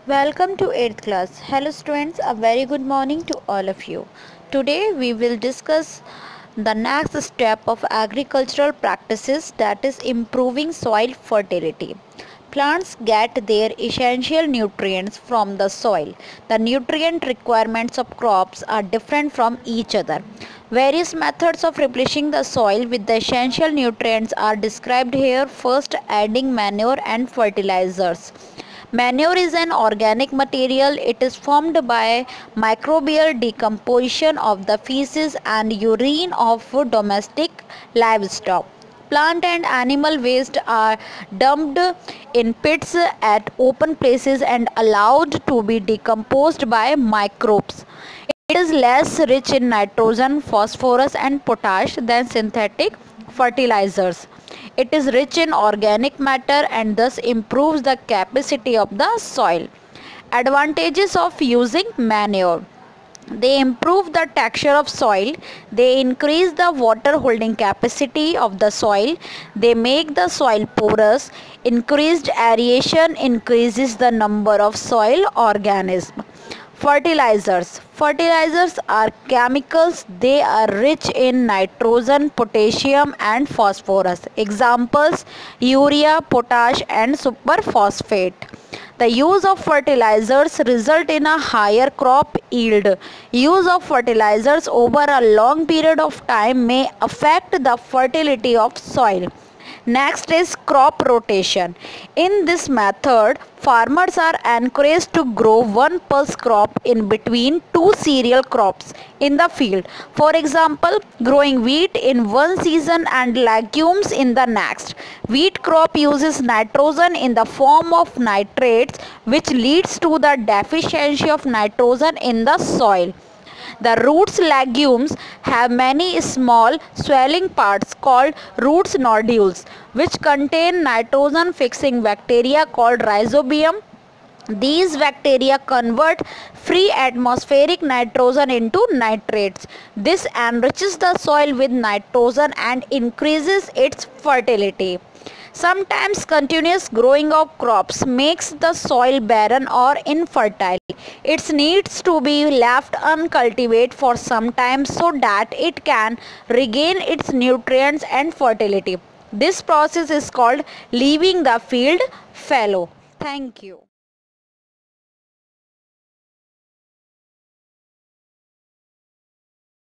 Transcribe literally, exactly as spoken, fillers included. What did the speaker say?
Welcome to eighth class. Hello students, a very good morning to all of you. Today we will discuss the next step of agricultural practices, that is improving soil fertility. Plants get their essential nutrients from the soil. The nutrient requirements of crops are different from each other. Various methods of replenishing the soil with the essential nutrients are described here. First, adding manure and fertilizers. Manure is an organic material. It is formed by microbial decomposition of the feces and urine of domestic livestock. Plant and animal waste are dumped in pits at open places and allowed to be decomposed by microbes. It is less rich in nitrogen, phosphorus and potash than synthetic fertilizers. It is rich in organic matter and thus improves the capacity of the soil. Advantages of using manure. They improve the texture of soil. They increase the water holding capacity of the soil. They make the soil porous. Increased aeration increases the number of soil organisms. Fertilizers. Fertilizers are chemicals. They are rich in nitrogen, potassium and phosphorus. Examples: urea, potash and superphosphate. The use of fertilizers result in a higher crop yield. Use of fertilizers over a long period of time may affect the fertility of soil. Next is crop rotation. In this method, farmers are encouraged to grow one pulse crop in between two cereal crops in the field. For example, growing wheat in one season and legumes in the next. Wheat crop uses nitrogen in the form of nitrates, which leads to the deficiency of nitrogen in the soil. The roots legumes have many small swelling parts called roots nodules, which contain nitrogen fixing bacteria called rhizobium. These bacteria convert free atmospheric nitrogen into nitrates. This enriches the soil with nitrogen and increases its fertility. Sometimes continuous growing of crops makes the soil barren or infertile. It needs to be left uncultivated for some time so that it can regain its nutrients and fertility. This process is called leaving the field fallow. Thank you.